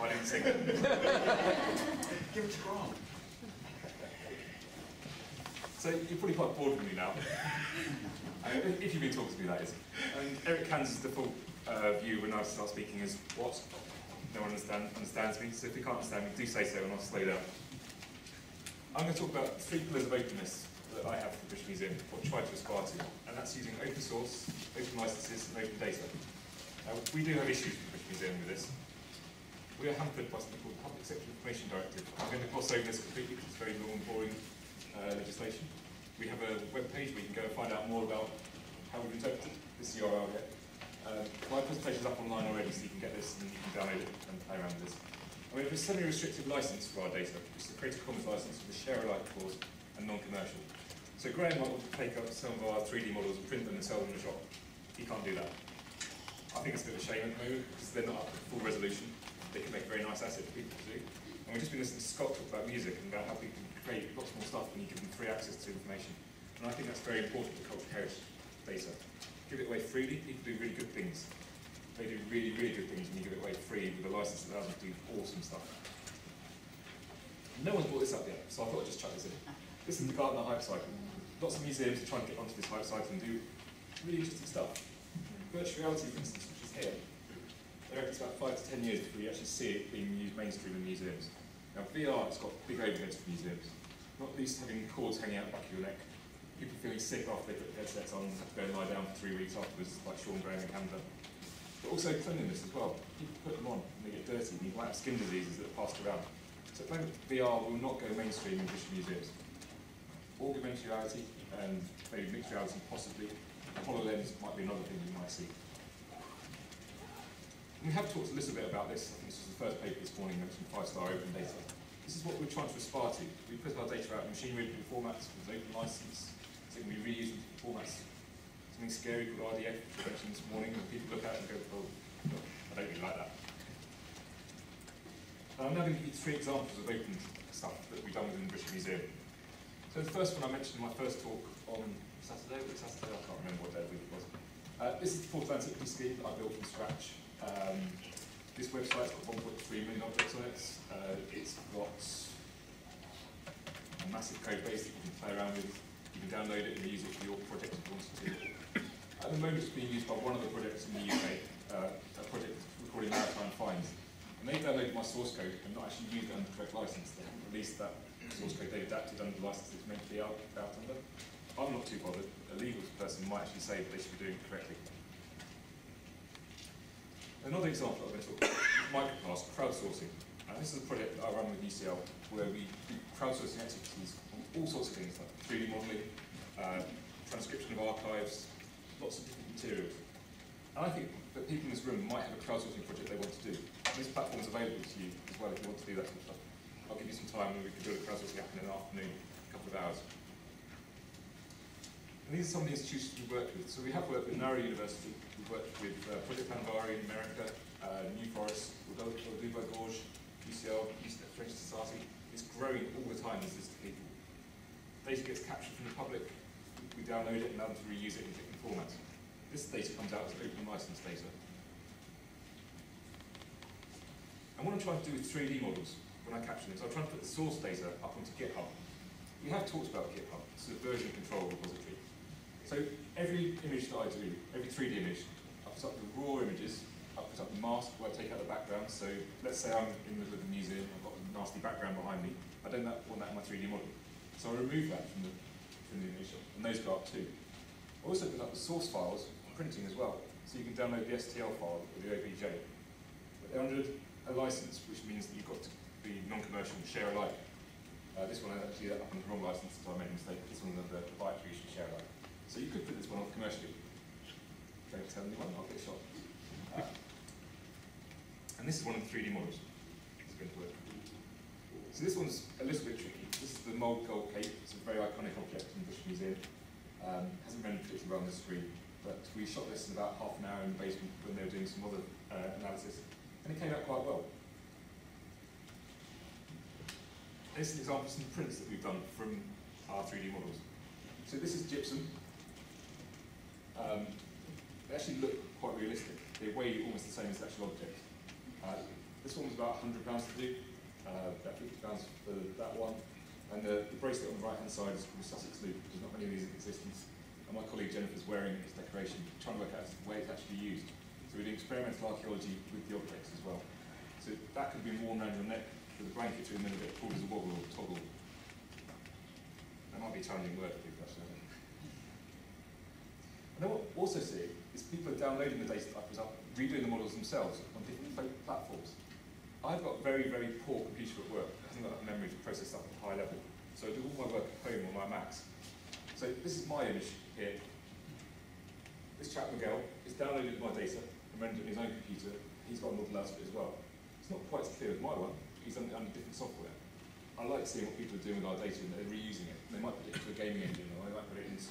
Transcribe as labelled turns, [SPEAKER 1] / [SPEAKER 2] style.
[SPEAKER 1] Why didn't you sing it?
[SPEAKER 2] Give it to Grant.
[SPEAKER 1] So you're probably quite bored with me now. If you've been talking to me, that is. Eric Kans's default view when I start speaking is, what? No one understands me, so if you can't understand me, do say so and I'll slow down. I'm going to talk about 3 pillars of openness that I have for the British Museum, or try to aspire to, and that's using open source, open licenses and open data. We do have issues with the British Museum with this. We are hampered by something called the Public Sector Information Directive. I'm going to gloss over this completely because it's very long and boring legislation. We have a web page where you can go and find out more about how we've interpreted this URL here. My presentation's up online already, so you can get this and you can download it and play around with this. And we have a semi-restricted license for our data, which is a Creative Commons license with a share-alike clause and non-commercial. So Graham might want to take up some of our 3D models, print them and sell them in the shop. He can't do that. I think it's a bit of a shame at the moment because they're not up to full resolution. They can make a very nice asset for people to do. And we've just been listening to Scott talk about music and about how people can create lots more stuff when you give them free access to information. And I think that's very important to cultural heritage data. Give it away freely, people do really good things. They do really, really good things when you give it away free with a license that allows them to do awesome stuff. No one's brought this up yet, so I thought I'd just chuck this in. This is the Gardener hype cycle. Lots of museums are trying to get onto this hype cycle and do really interesting stuff. Virtual reality, for instance, which is here. They reckon it's about 5 to 10 years before you actually see it being used mainstream in museums. Now VR has got big overheads for museums. Not least having cords hanging out the back of your neck. People feeling sick after they put the headsets on and have to go and lie down for 3 weeks afterwards, like Sean Graham and Canada. But also cleanliness as well. People put them on and they get dirty and you might have skin diseases that are passed around. So at the moment, VR will not go mainstream in British museums. Augmented reality and maybe mixed reality possibly. HoloLens might be another thing you might see. And we have talked a little bit about this. I think this was the first paper this morning mentioned 5-star open data. This is what we're trying to aspire to. We put our data out in machine-readable formats with an open license. So it can be reused in formats. Something scary called RDF, which I mentioned this morning, and people look at it and go, oh, no, I don't really like that. I'm now going to give you 3 examples of open stuff that we've done within the British Museum. So the first one I mentioned in my first talk on Saturday, I can't remember what day of the week it was. This is the Fourth Atlantic Peace Scheme that I built from scratch. This website's got 1.3 million objects on it. It's got a massive code base that you can play around with. You can download it and use it for your project if you want to. At the moment it's being used by one of the projects in the UK, a project recording maritime finds. And they downloaded my source code and not actually used it under the correct license. They haven't released that source code they've adapted under the license it's meant to be out under. I'm not too bothered. A legal person might actually say that they should be doing it correctly. Another example I'm going to talk about is microclass crowdsourcing. And this is a project that I run with UCL where we do crowdsourcing activities on all sorts of things like 3D modelling, transcription of archives, lots of different materials. And I think that people in this room might have a crowdsourcing project they want to do. And this platform is available to you as well if you want to do that sort of stuff. I'll give you some time and we can do a crowdsourcing app in an afternoon, a couple of hours. And these are some of the institutions we work with. So we have worked with Nara University, we've worked with Project Panvari in America, New Forest, Dubai Gorge, UCL, French Society. It's growing all the time as this to people. Data gets captured from the public, we download it and allow them to reuse it in different formats. This data comes out as open license data. And what I'm trying to do with 3D models when I capture them is I'm trying to put the source data up onto GitHub. We have talked about GitHub, it's a version control repository. So every image that I do, every 3D image, I put up the raw images, I put up the mask where I take out the background. So let's say I'm in the middle of the museum, I've got a nasty background behind me. I don't want that in my 3D model. So I remove that from the image, and those go up too. I also put up the source files for printing as well. So you can download the STL file or the OBJ. But they're under a license, which means that you've got to be non-commercial and share alike. This one is actually up on the wrong license, so I made a mistake. This one's under the byte we should share alike. So you could put this one on commercially. Don't tell anyone, I'll get shot. And this is one of the 3D models. It's going to work. So this one's a little bit tricky. This is the mould gold cape. It's a very iconic object in the British Museum. Hasn't rendered particularly well on the screen, but we shot this in about half an hour in the basement when they were doing some other analysis, and it came out quite well. Here's an example of some prints that we've done from our 3D models. So this is gypsum. They actually look quite realistic. They weigh almost the same as the actual object. This one was about £100 to do, about £50 for that one. And the bracelet on the right-hand side is called Sussex Loop. There's not many of these in existence. And my colleague Jennifer's wearing its decoration, trying to work out the way it's actually used. So we're doing experimental archaeology with the objects as well. So that could be worn around your neck with a blanket to a little bit pulled as a wobble or toggle. That might be a challenging word for people actually. And then what we're also seeing is people are downloading the data type up, redoing the models themselves on different platforms. I've got very, very poor computer at work. It hasn't got enough memory to process stuff at a high level. So I do all my work at home on my Macs. So this is my image here. This chap, Miguel, has downloaded my data and rendered it on his own computer. He's got a model out of it as well. It's not quite as clear as my one. He's done it under different software. I like seeing what people are doing with our data and they're reusing it. They might put it into a gaming engine or they might put it into